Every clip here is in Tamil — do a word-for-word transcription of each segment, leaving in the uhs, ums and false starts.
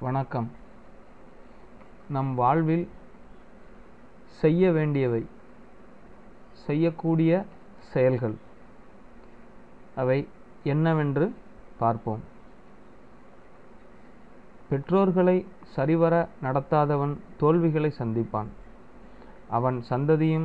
வணக்கம். நம் வாழ்வில் செய்ய வேண்டியவை, செய்யக்கூடிய செயல்கள் அவை என்னவென்று பார்ப்போம். பெற்றோர்களை சரிவர நடத்தாதவன் தோல்விகளை சந்திப்பான். அவன் சந்ததியும்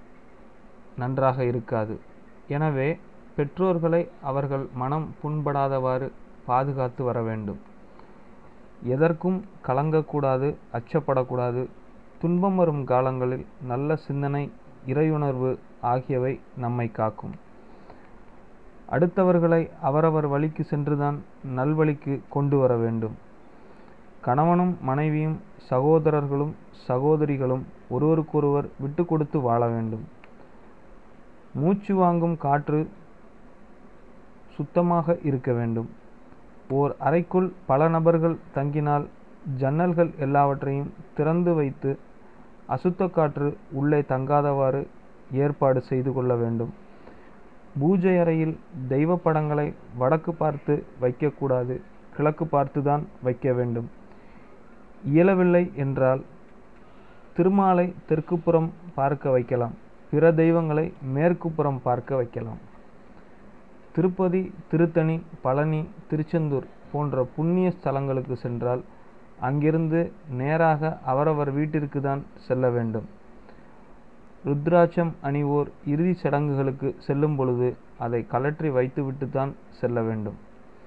நன்றாக இருக்காது. எனவே பெற்றோர்களை அவர்கள் மனம் புண்படாதவாறு பாதுகாத்து வர வேண்டும். எதற்கும் கலங்கக்கூடாது, அச்சப்படக்கூடாது. துன்பம் வரும் காலங்களில் நல்ல சிந்தனை, இறையுணர்வு ஆகியவை நம்மை காக்கும். அடுத்தவர்களை அவரவர் வழிக்கு சென்றுதான் நல்வழிக்கு கொண்டு வர வேண்டும். கணவனும் மனைவியும் சகோதரர்களும் சகோதரிகளும் ஒருவருக்கொருவர் விட்டு கொடுத்து வாழ வேண்டும். மூச்சு வாங்கும் காற்று சுத்தமாக இருக்க வேண்டும். ஓர் அறைக்குள் பல நபர்கள் தங்கினால் ஜன்னல்கள் எல்லாவற்றையும் திறந்து வைத்து அசுத்த காற்று உள்ளே தங்காதவாறு ஏற்பாடு செய்து கொள்ள வேண்டும். பூஜை அறையில் தெய்வ படங்களை வடக்கு பார்த்து வைக்கக்கூடாது, கிழக்கு பார்த்துதான் வைக்க வேண்டும். இயலவில்லை என்றால் திருமாலை தெற்குப்புறம் பார்க்க வைக்கலாம், பிற தெய்வங்களை மேற்கு புறம் பார்க்க வைக்கலாம். திருப்பதி, திருத்தணி, பழனி, திருச்செந்தூர் போன்ற புண்ணிய ஸ்தலங்களுக்கு சென்றால் அங்கிருந்து நேராக அவரவர் வீட்டிற்கு தான் செல்ல வேண்டும். ருத்ராட்சம் அணிவோர் இறுதி சடங்குகளுக்கு செல்லும் பொழுது அதை கழற்றி வைத்துவிட்டு தான் செல்ல வேண்டும்.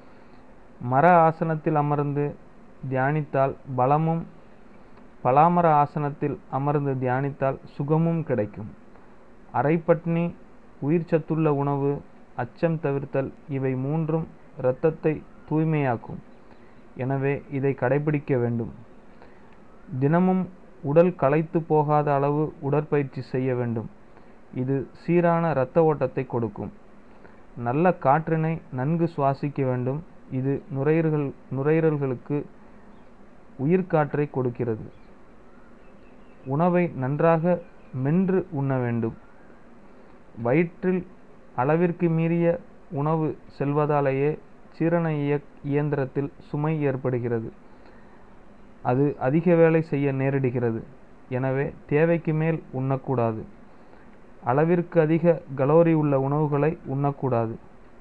மர ஆசனத்தில் அமர்ந்து தியானித்தால் பலமும், பலாமர ஆசனத்தில் அமர்ந்து தியானித்தால் சுகமும் கிடைக்கும். அரைப்பட்னி, உயிர் சத்துள்ள உணவு, அச்சம் தவிர்த்தல் இவை மூன்றும் இரத்தத்தை தூய்மையாக்கும். எனவே இதை கடைபிடிக்க வேண்டும். தினமும் உடல் களைத்து போகாத அளவு உடற்பயிற்சி செய்ய வேண்டும். இது சீரான இரத்த ஓட்டத்தை கொடுக்கும். நல்ல காற்றினை நன்கு சுவாசிக்க வேண்டும். இது நுரையீரல் நுரையீரல்களுக்கு உயிர்காற்றை கொடுக்கிறது. உணவை நன்றாக மென்று உண்ண வேண்டும். வயிற்றில் அளவிற்கு மீறிய உணவு செல்வதாலேயே சீரண இயந்திரத்தில் சுமை ஏற்படுகிறது. அது அதிக வேலை செய்ய நேரிடுகிறது. எனவே தேவைக்கு மேல் உண்ணக்கூடாது. அளவிற்கு அதிக கலோரி உள்ள உணவுகளை உண்ணக்கூடாது.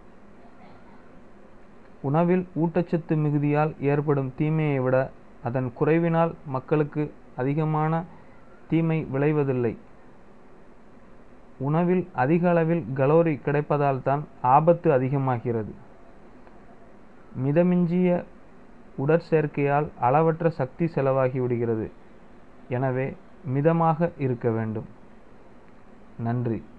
உணவில் ஊட்டச்சத்து மிகுதியால் ஏற்படும் தீமையை விட அதன் குறைவினால் மக்களுக்கு அதிகமான தீமை விளைவதில்லை. உணவில் அதிக அளவில் கலோரி கிடைப்பதால் தான் ஆபத்து அதிகமாகிறது. மிதமிஞ்சிய உடற்சேர்க்கையால் அளவற்ற சக்தி செலவாகி விடுகிறது. எனவே மிதமாக இருக்க வேண்டும். நன்றி.